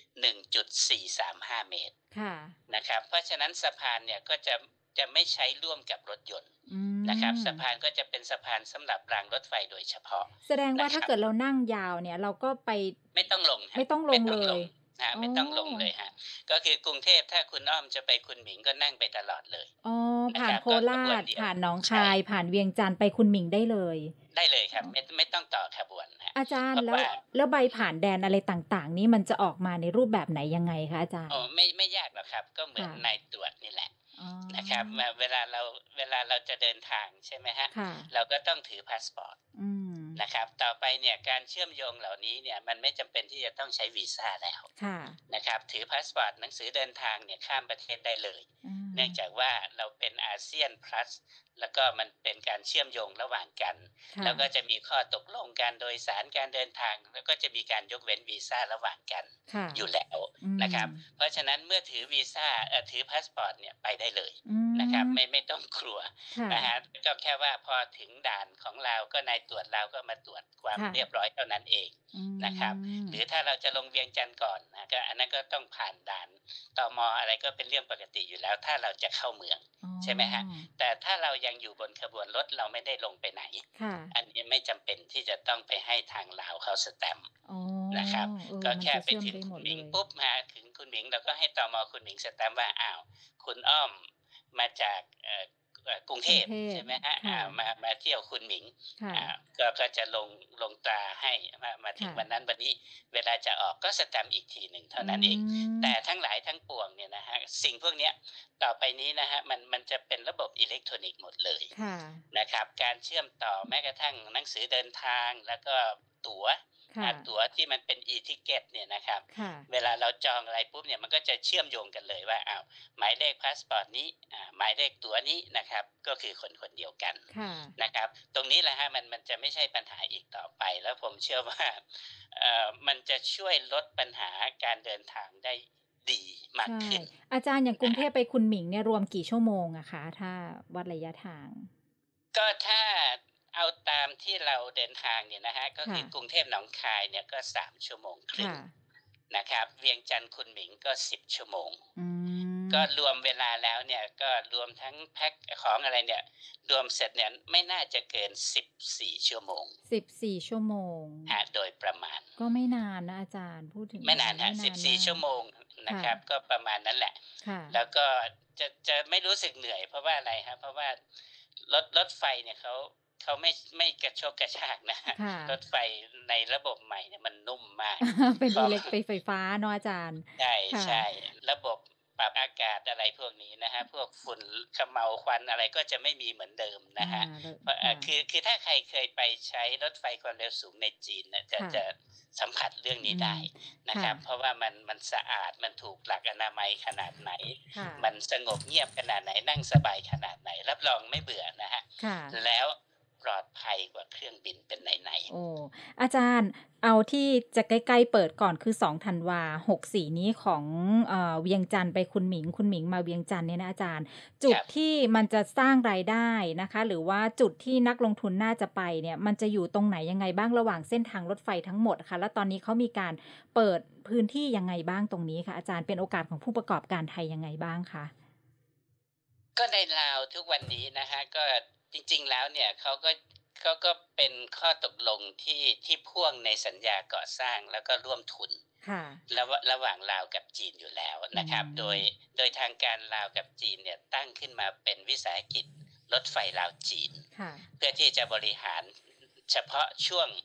1.435เมตรค่ะนะครับเพราะฉะนั้นสะพานเนี่ยก็จะไม่ใช้ร่วมกับรถยนต์อืนะครับมสะพานก็จะเป็นสะพานสำหรับรางรถไฟโดยเฉพาะแสดงว่านะครับถ้าเกิดเรานั่งยาวเนี่ยเราก็ไปไม่ต้องลงครับไม่ต้องลไม่ต้องลงงเลยนะอ๋อไม่ต้องลงเลยฮะก็คือกรุงเทพถ้าคุณอ้อมจะไปคุณหมิงก็นั่งไปตลอดเลยอ๋อผ่านโคนะครับก็ขราบวนเดียวชผ่านหนองใช่คายผ่านเวียงจันทร์ไปคุณหมิงได้เลยได้เลยคอ๋อรับไม่ต้องต่อขบวนฮะอาจารย์แล้วเพราะว่าแล้วใบผ่านแดนอะไรต่างๆนี้มันจะออกมาในรูปแบบไหนยังไงคะอาจารย์ไม่ยากหรอกครับก็เหมือนค่ะนายตรวจนี่แหละอ๋นะครับอเวลาเราจะเดินทางใช่ไหมฮะค่ะเราก็ต้องถือพาสปอร์ตอืมนะครับต่อไปเนี่ยการเชื่อมโยงเหล่านี้เนี่ยมันไม่จำเป็นที่จะต้องใช้วีซ่าแล้วค่ะนะครับถือพาสปอร์ตหนังสือเดินทางเนี่ยข้ามประเทศได้เลยอืมเนื่องจากว่าเราเป็นอาเซียน plus แล้วก็มันเป็นการเชื่อมโยงระหว่างกันค่ะแล้วก็จะมีข้อตกลงการโดยสารการเดินทางแล้วก็จะมีการยกเว้นวีซ่าระหว่างกันค่ะอยู่แล้วอืมนะครับเพราะฉะนั้นเมื่อถือวีซ่าถือพาสปอร์ตเนี่ยไปได้เลยอืนะครับมไม่ต้องกลัวค่ะนะฮะก็แค่ว่าพอถึงด่านของเราก็นายตรวจเราก็มาตรวจความค่ะเรียบร้อยเท่านั้นเองอืนะครับมหรือถ้าเราจะลงเวียงจันทร์ก่อนนะก็อันนั้นก็ต้องผ่านด่านตมอะไรก็เป็นเรื่องปกติอยู่แล้วถ้าเราจะเข้าเมืองอ๋อใช่ไหมฮะแต่ถ้าเรายังอยู่บนขบวนรถเราไม่ได้ลงไปไหนค่ะอันนี้ไม่จำเป็นที่จะต้องไปให้ทางลาวเขาสแตมป์อ๋อนะครับก็มันแค่จะเชื่อมไปถึงได้หมดเลยคุณหมิงปุ๊บมาถึงคุณหมิงเราก็ให้ตมคุณหมิงสแตมป์ว่าอ้าวคุณอ้อมมาจากกรุงเทพกรุงเทพใช่ไหมฮะค่ะมาเที่ยวคุณหมิงค่ะก็จะลงตราให้มาถึงค่ะวันนั้นวันนี้เวลาจะออกก็สแตมป์อีกทีหนึ่งเท่านั้นเองแต่ทั้งหลายทั้งปวงเนี่ยนะฮะสิ่งพวกเนี้ยต่อไปนี้นะฮะมันจะเป็นระบบอิเล็กทรอนิกส์หมดเลยค่ะนะครับการเชื่อมต่อแม้กระทั่งหนังสือเดินทางแล้วก็ตั๋วค่ะตั๋วที่มันเป็น e-ticket เนี่ยนะครับค่ะเวลาเราจองอะไรปุ๊บเนี่ยมันก็จะเชื่อมโยงกันเลยว่าอ้าวหมายเลขพาสปอร์ตนี้หมายเลขตั๋วนี้นะครับก็คือคนเดียวกันค่ะนะครับตรงนี้แหละฮะมันจะไม่ใช่ปัญหาอีกต่อไปแล้วผมเชื่อว่ามันจะช่วยลดปัญหาการเดินทางได้ดีมากใช่ขึ้นอาจารย์อย่างกรุงนะฮะเทพไปคุณหมิงเนี่ยรวมกี่ชั่วโมงอะคะถ้าวัดระยะทางก็ถ้าเอาตามที่เราเดินทางเนี่ยนะฮะก็คืค่ะอกรุงเทพหนองคายเนี่ยก็3ชั่วโมงครึ่งค่ะนะครับเวียงจันทร์คุณหมิงก็10ชั่วโมงอืมก็รวมเวลาแล้วเนี่ยก็รวมทั้งแพ็กของอะไรเนี่ยรวมเสร็จเนี่ยไม่น่าจะเกิน14ชั่วโมง 14ชั่วโมงโดยประมาณก็ไม่นานนะอาจารย์พูดถึงไม่นานไม่ฮะนาน 14 มากชั่วโมงนะคค่ะรับก็ประมาณนั้นแหละค่ะแล้วก็จะไม่รู้สึกเหนื่อยเพราะว่าอะไรครับเพราะว่ารถไฟเนี่ยเขาไม่กระโชกกระชากนะค่ะรถไฟในระบบใหม่เนี่ยมันนุ่มมากเป็นพอไฟฟ้าเนาะอาจารย์ใช่ค่ะใช่ระบบปรับอากาศอะไรพวกนี้นะฮะพวกฝุ่นเขม่าวควันอะไรก็จะไม่มีเหมือนเดิมนะฮะแล้วเพราะค่ะคือถ้าใครเคยไปใช้รถไฟความเร็วสูงในจีนเนี่ยจะค่ะจะสัมผัสเรื่องนี้อืได้มนะคค่ะรับเพราะว่ามันสะอาดมันถูกหลักอนามัยขนาดไหนค่ะมันสงบเงียบขนาดไหนนั่งสบายขนาดไหนรับรองไม่เบื่อนะฮะค่ะแล้วปลอดภัยกว่าเครื่องบินเป็นไหนโอ้อาจารย์เอาที่จะใกล้ๆเปิดก่อนคือ2ธันวา64นี้ของเวียงจันทร์ไปคุณหมิงมาเวียงจันทร์เนี่ยนะอาจารย์จุดที่มันจะสร้างรายได้นะคะหรือว่าจุดที่นักลงทุนน่าจะไปเนี่ยมันจะอยู่ตรงไหนยังไงบ้างระหว่างเส้นทางรถไฟทั้งหมดค่ะแล้วตอนนี้เขามีการเปิดพื้นที่ยังไงบ้างตรงนี้ค่ะอาจารย์เป็นโอกาสของผู้ประกอบการไทยยังไงบ้างคะๆก็ในลาวทุกวันนี้นะฮะก็จริงๆแล้วเนี่ยเขาก็เป็นข้อตกลงที่พ่วงในสัญญาก่อสร้างแล้วก็ร่วมทุนค่ะระหว่างลาวกับจีนอยู่แล้วนะครับโดยทางการลาวกับจีนเนี่ยตั้งขึ้นมาเป็นวิสาหกิจรถไฟลาวจีนค่ะเพื่อที่จะบริหารเฉพาะช่วง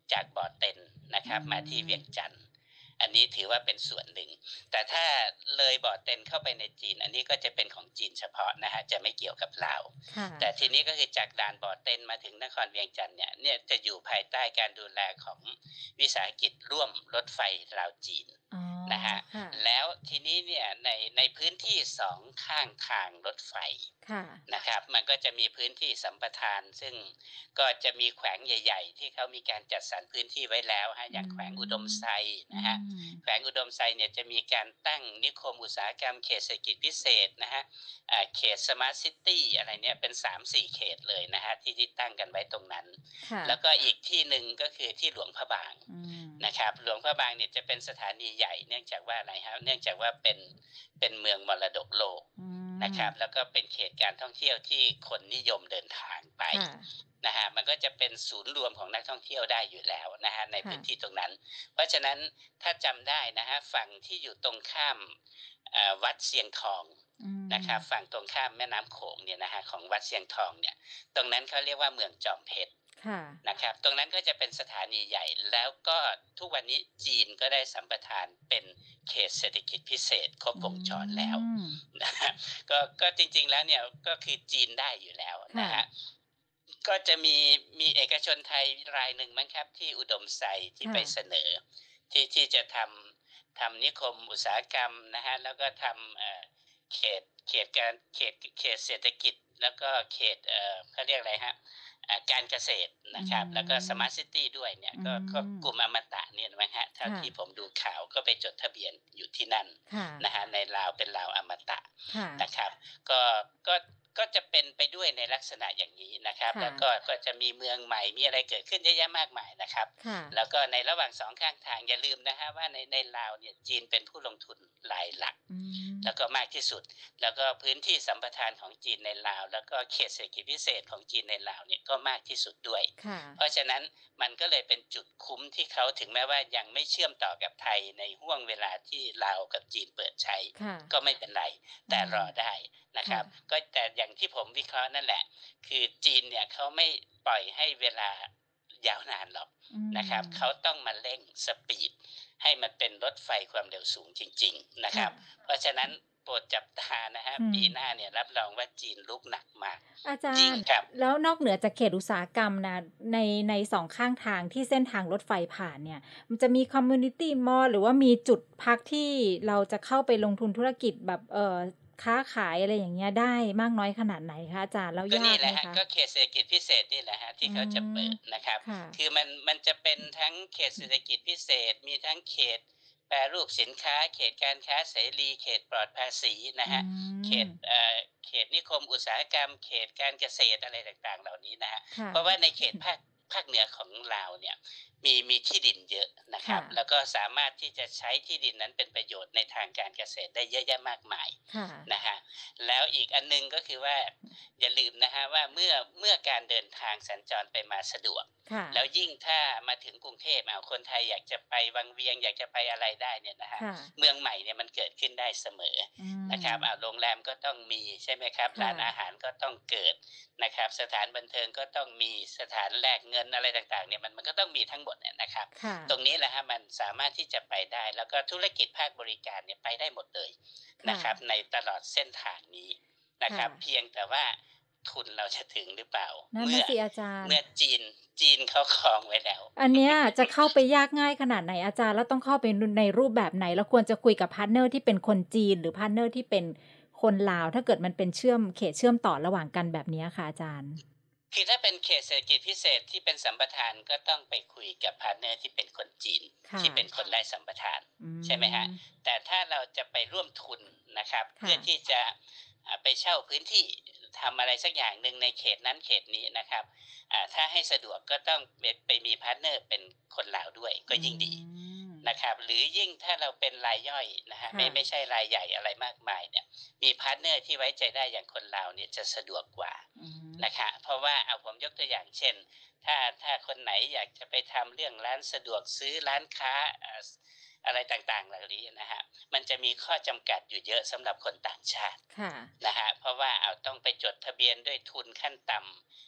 จากบ่อเต็นนะครับมาที่เวียงจันทร์อันนี้ถือว่าเป็นส่วนหนึ่งแต่ถ้าเลยบ่อเต็นเข้าไปในจีนอันนี้ก็จะเป็นของจีนเฉพาะนะฮะจะไม่เกี่ยวกับลาวแต่ทีนี้ก็คือจากด่านบ่อเต็นมาถึงนครเวียงจันทร์เนี่ยจะอยู่ภายใต้การดูแลของวิสาหกิจร่วมรถไฟลาวจีนนะฮะแล้วทีนี้เนี่ยในพื้นที่สองข้างทางรถไฟนะครับมันก็จะมีพื้นที่สัมปทานซึ่งก็จะมีแขวงใหญ่ๆที่เขามีการจัดสรรพื้นที่ไว้แล้วฮะอย่างแขวงอุดมไซนะฮะแขวงอุดมไซเนี่ยจะมีการตั้งนิคมอุตสาหกรรมเขตเศรษฐกิจพิเศษนะฮะเขตสมาร์ทซิตี้อะไรเนี่ยเป็น 3-4 เขตเลยนะฮะที่ตั้งกันไว้ตรงนั้นแล้วก็อีกที่หนึ่งก็คือที่หลวงพระบางนะครับหลวงพระบางเนี่ยจะเป็นสถานีใหญ่เนื่องจากว่าอะไรครับเนื่องจากว่าเป็นเมืองมรดกโลกนะครับแล้วก็เป็นเขตการท่องเที่ยวที่คนนิยมเดินทางไปนะฮะมันก็จะเป็นศูนย์รวมของนักท่องเที่ยวได้อยู่แล้วนะฮะในพื้นที่ตรงนั้นเพราะฉะนั้นถ้าจำได้นะฮะฝั่งที่อยู่ตรงข้ามวัดเชียงทองนะครับฝั่งตรงข้ามแม่น้ำโขงเนี่ยนะฮะของวัดเชียงทองเนี่ยตรงนั้นเขาเรียกว่าเมืองจอมเพชรนะครับตรงนั้นก็จะเป็นสถานีใหญ่แล้วก็ทุกวันนี้จีนก็ได้สัมปทานเป็นเขตเศรษฐกิจพิเศษครบวงจรแล้วนะฮะก็จริงๆแล้วเนี่ยก็คือจีนได้อยู่แล้วนะฮะก็จะมีเอกชนไทยรายหนึ่งมั้งครับที่อุดมไซที่ไปเสนอที่จะทำนิคมอุตสาหกรรมนะฮะแล้วก็ทำเขตเศรษฐกิจแล้วก็เขตเขาเรียกอะไรฮะการเกษตรนะครับแล้วก็สมาร์ทซิตี้ด้วยเนี่ยก็กลุ่มอมตะเนี่ยนะฮะเท่าที่ผมดูข่าวก็ไปจดทะเบียนอยู่ที่นั่นนะฮะในลาวเป็นลาวอมตะนะครับก็จะเป็นไปด้วยในลักษณะอย่างนี้นะครับแล้วก็จะมีเมืองใหม่มีอะไรเกิดขึ้นเยอะแยะมากมายนะครับแล้วก็ในระหว่างสองข้างทางอย่าลืมนะฮะว่าในลาวเนี่ยจีนเป็นผู้ลงทุนรายหลักแล้วก็มากที่สุดแล้วก็พื้นที่สัมปทานของจีนในลาวแล้วก็เขตเศรษฐกิจพิเศษของจีนในลาวเนี่ยก็มากที่สุดด้วยเพราะฉะนั้นมันก็เลยเป็นจุดคุ้มที่เขาถึงแม้ว่ายังไม่เชื่อมต่อกับไทยในห่วงเวลาที่ลาวกับจีนเปิดใช้ก็ไม่เป็นไรแต่รอได้นะครับก็แต่อย่างที่ผมวิเคราะห์นั่นแหละคือจีนเนี่ยเขาไม่ปล่อยให้เวลายาวนานหรอกนะครับเขาต้องมาเร่งสปีดให้มันเป็นรถไฟความเร็วสูงจริงๆนะครับเพราะฉะนั้นโปรดจับตานะฮะปีหน้าเนี่ยรับรองว่าจีนลุกหนักมากอาจารย์แล้วนอกเหนือจากเขตอุตสาหกรรมนะในสองข้างทางที่เส้นทางรถไฟผ่านเนี่ยมันจะมีคอมมูนิตี้มอลล์หรือว่ามีจุดพักที่เราจะเข้าไปลงทุนธุรกิจแบบค้าขายอะไรอย่างเงี้ยได้มากน้อยขนาดไหนคะอาจารย์แล้วยากไหมคะก็เขตเศรษฐกิจพิเศษนี่แหละฮะที่เขาจะเปิดนะครับคือมันจะเป็นทั้งเขตเศรษฐกิจพิเศษมีทั้งเขตแปรรูปสินค้าเขตการค้าเสรีเขตปลอดภาษีนะฮะเขตนิคมอุตสาหกรรมเขตการเกษตรอะไรต่างๆเหล่านี้นะฮะเพราะว่าในเขตภาคเหนือของลาวเนี่ยมีที่ดินเยอะนะครับแล้วก็สามารถที่จะใช้ที่ดินนั้นเป็นประโยชน์ในทางการเกษตรได้เยอะแยะมากมายนะฮะแล้วอีกอันนึงก็คือว่าอย่าลืมนะฮะว่าเมื่อการเดินทางสัญจรไปมาสะดวกแล้วยิ่งถ้ามาถึงกรุงเทพคนไทยอยากจะไปวังเวียงอยากจะไปอะไรได้เนี่ยนะฮะเมืองใหม่เนี่ยมันเกิดขึ้นได้เสมอนะครับโรงแรมก็ต้องมีใช่ไหมครับร้านอาหารก็ต้องเกิดนะครับสถานบันเทิงก็ต้องมีสถานแลกเงินอะไรต่างๆเนี่ยมันก็ต้องมีทั้งหมดเนี่ยนะครับตรงนี้แหละฮะมันสามารถที่จะไปได้แล้วก็ธุรกิจภาคบริการเนี่ยไปได้หมดเลยนะครับในตลอดเส้นทางนี้นะครับเพียงแต่ว่าทุนเราจะถึงหรือเปล่าเมื่อจีนเขาครองไว้แล้วอันเนี้ยจะเข้าไปยากง่ายขนาดไหนอาจารย์แล้วต้องเข้าไปในรูปแบบไหนแล้วควรจะคุยกับพาร์ทเนอร์ที่เป็นคนจีนหรือพาร์ทเนอร์ที่เป็นคนลาวถ้าเกิดมันเป็นเขตเชื่อมต่อระหว่างกันแบบนี้ค่ะอาจารย์คือถ้าเป็นเขตเศรษฐกิจพิเศษที่เป็นสัมปทานก็ต้องไปคุยกับพาร์ทเนอร์ที่เป็นคนจีนที่เป็นคนได้สัมปทานใช่ไหมฮะแต่ถ้าเราจะไปร่วมทุนนะครับเพื่อที่จะไปเช่าพื้นที่ทำอะไรสักอย่างหนึ่งในเขตนั้นเขตนี้นะครับถ้าให้สะดวกก็ต้องไปมีพาร์ทเนอร์เป็นคนลาวด้วยก็ยิ่งดีนะครับหรือยิ่งถ้าเราเป็นรายย่อยนะฮะไม่ใช่รายใหญ่อะไรมากมายเนี่ยมีพาร์ทเนอร์ที่ไว้ใจได้อย่างคนลาวเนี่ยจะสะดวกกว่านะคะเพราะว่าผมยกตัวอย่างเช่นถ้าคนไหนอยากจะไปทำเรื่องร้านสะดวกซื้อร้านค้าอะไรต่างๆเหล่านี้นะฮะมันจะมีข้อจำกัดอยู่เยอะสำหรับคนต่างชาตินะฮะเพราะว่าต้องไปจดทะเบียนด้วยทุนขั้นต่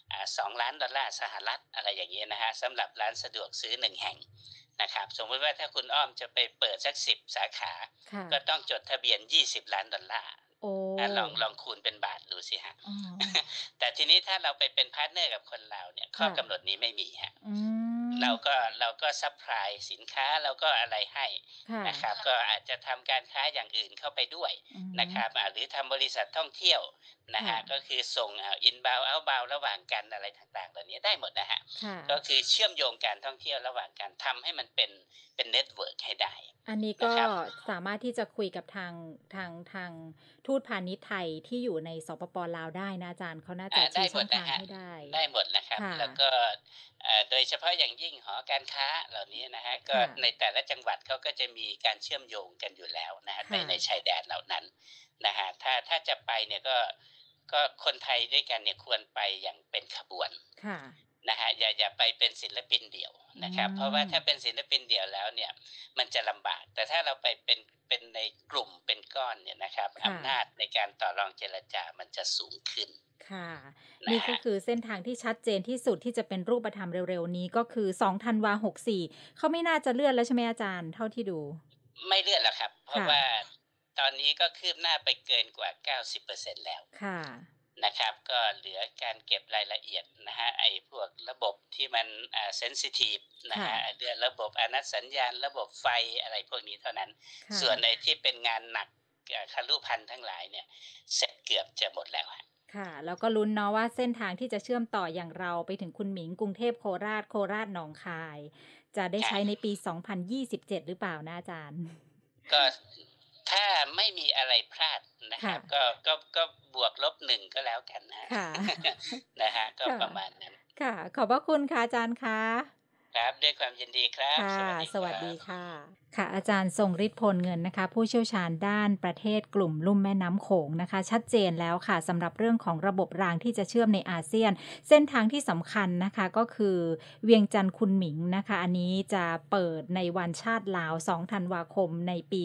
$2 ล้านสหรัฐอะไรอย่างเงี้ยนะฮะสำหรับร้านสะดวกซื้อ1แห่งนะครับสมมุติว่าถ้าคุณอ้อมจะไปเปิดสัก10สาขาค่ะก็ต้องจดทะเบียน$20 ล้านโอ้ลองคูณเป็นบาทดูสิฮะอ๋อแต่ทีนี้ถ้าเราไปเป็นพาร์ตเนอร์กับคนลาวเนี่ยข้อกำหนค่ะดนี้ไม่มีฮะอืมเราก็ซัพพลายสินค้าเราก็อะไรให้ค่ะนะครับก็อาจจะทำการค้าอย่างอื่นเข้าไปด้วยอืมนะครับหรือทำบริษัทท่องเที่ยวนะค่ะฮะก็คือส่งinbound outbound ระหว่างกันอะไรต่างๆเหล่านี้ได้หมดนะฮะค่ะก็คือเชื่อมโยงการท่องเที่ยวระหว่างกันทำให้มันเป็นเน็ตเวิร์กให้ได้อันนี้ก็นะครับสามารถที่จะคุยกับทางทูตพาณิชย์ไทยที่อยู่ในสปปลาวได้นะอาจารย์เขาน่าจะได้ชี้ช่องทาหมดนะฮะงให้ได้ได้หมดนะครับค่ะแล้วก็โดยเฉพาะอย่างยิ่งหอการค้าเหล่านี้นะฮะก็ค่ะในแต่ละจังหวัดเขาก็จะมีการเชื่อมโยงกันอยู่แล้วนะฮะในค่ะชายแดนเหล่านั้นนะฮะถ้าจะไปเนี่ยก็คนไทยด้วยกันเนี่ยควรไปอย่างเป็นขบวนค่ะนะฮะอย่าไปเป็นศิลปินเดี่ยวอืนะครับเพราะว่ามถ้าเป็นศิลปินเดี่ยวแล้วเนี่ยมันจะลำบากแต่ถ้าเราไปเป็นในกลุ่มเป็นก้อนเนี่ยนะครับค่ะอำนาจในการต่อรองเจรจามันจะสูงขึ้นค่ะนะฮะนี่ก็คือเส้นทางที่ชัดเจนที่สุดที่จะเป็นรูปธรรมเร็วๆนี้ก็คือ2ธันวา64เขาไม่น่าจะเลื่อนแล้วใช่ไหมอาจารย์เท่าที่ดูไม่เลื่อนแล้วครับเพราะค่ะว่าตอนนี้ก็คืบหน้าไปเกินกว่า 90%แล้วค่ะนะครับก็เหลือการเก็บรายละเอียดนะฮะไอ้พวกระบบที่มันเซนซิทีฟนะค่ะฮะเรื่องระบบอนุสัญญาณระบบไฟอะไรพวกนี้เท่านั้นค่ะส่วนในที่เป็นงานหนักคารุพันธ์ทั้งหลายเนี่ยเสร็จเกือบจะหมดแล้วฮะค่ะแล้วก็ลุ้นเนาะว่าเส้นทางที่จะเชื่อมต่ออย่างเราไปถึงคุณหมิงกรุงเทพโคราชโคราชหนองคายจะได้ใช้ในค่ะปี2027หรือเปล่านะอาจารย์ก็ถ้าไม่มีอะไรพลาดนะคค่ะรับก็บวกลบ1ก็แล้วกันนะฮะค่ะนะฮะก็ค่ะประมาณนั้นค่ะขอบพระคุณค่ะอาจารย์คะครับด้วยความยินดีครับค่ะสวัสดีสวัสดีครับค่ะค่ะอาจารย์ทรงฤทธิ์พลเงินนะคะผู้เชี่ยวชาญด้านประเทศกลุ่มลุ่มแม่น้ำโขงนะคะชัดเจนแล้วค่ะสำหรับเรื่องของระบบรางที่จะเชื่อมในอาเซียนเส้นทางที่สำคัญนะคะก็คือเวียงจันทร์คุณหมิงนะคะอันนี้จะเปิดในวันชาติลาว2ธันวาคมในปี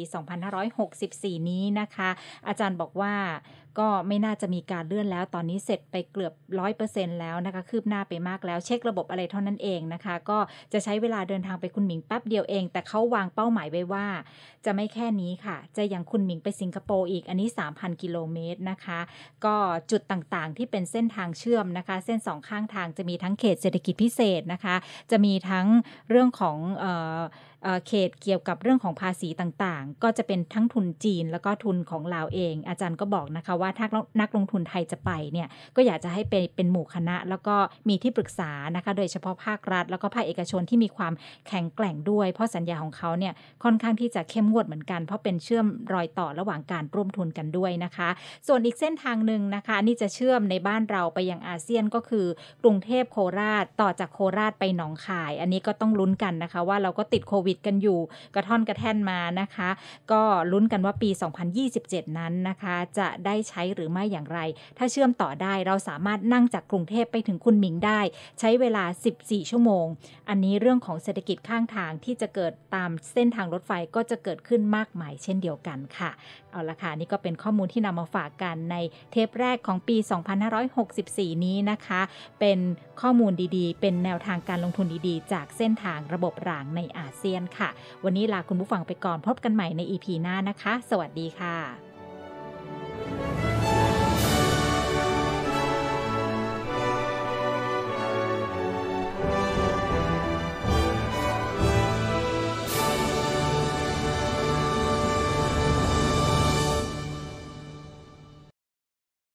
2564นี้นะคะอาจารย์บอกว่าก็ไม่น่าจะมีการเลื่อนแล้วตอนนี้เสร็จไปเกือบ 100% แล้วนะคะคืบหน้าไปมากแล้วเช็คระบบอะไรเท่านั้นเองนะคะก็จะใช้เวลาเดินทางไปคุณหมิงแป๊บเดียวเองแต่เขาวางเป้าหมายไว้ว่าจะไม่แค่นี้ค่ะจะยังคุณหมิงไปสิงคโปร์อีกอันนี้ 3,000 กิโลเมตรนะคะก็จุดต่างๆที่เป็นเส้นทางเชื่อมนะคะเส้นสองข้างทางจะมีทั้งเขตเศรษฐกิจพิเศษนะคะจะมีทั้งเรื่องของเขตเกี่ยวกับเรื่องของภาษีต่างๆก็จะเป็นทั้งทุนจีนแล้วก็ทุนของลาวเองอาจารย์ก็บอกนะคะว่าถ้านักลงทุนไทยจะไปเนี่ยก็อยากจะให้เป็นหมู่คณะแล้วก็มีที่ปรึกษานะคะโดยเฉพาะภาครัฐแล้วก็ภาคเอกชนที่มีความแข็งแกร่งด้วยเพราะสัญญาของเขาเนี่ยค่อนข้างที่จะเข้มงวดเหมือนกันเพราะเป็นเชื่อมรอยต่อระหว่างการร่วมทุนกันด้วยนะคะส่วนอีกเส้นทางหนึ่งนะคะนี่จะเชื่อมในบ้านเราไปยังอาเซียนก็คือกรุงเทพโคราชต่อจากโคราชไปหนองคายอันนี้ก็ต้องลุ้นกันนะคะว่าเราก็ติดโควิดกันอยู่กระท่อนกระแท่นมานะคะก็ลุ้นกันว่าปี2027นั้นนะคะจะได้ใช้หรือไม่อย่างไรถ้าเชื่อมต่อได้เราสามารถนั่งจากกรุงเทพไปถึงคุณหมิงได้ใช้เวลา14ชั่วโมงอันนี้เรื่องของเศรษฐกิจข้างทางที่จะเกิดตามเส้นทางรถไฟก็จะเกิดขึ้นมากมายเช่นเดียวกันค่ะเอาละค่ะนี่ก็เป็นข้อมูลที่นำมาฝากกันในเทปแรกของปี2564นี้นะคะเป็นข้อมูลดีๆเป็นแนวทางการลงทุนดีๆจากเส้นทางระบบรางในอาเซียนค่ะวันนี้ลาคุณผู้ฟังไปก่อนพบกันใหม่ใน EP หน้านะคะสวัสดีค่ะ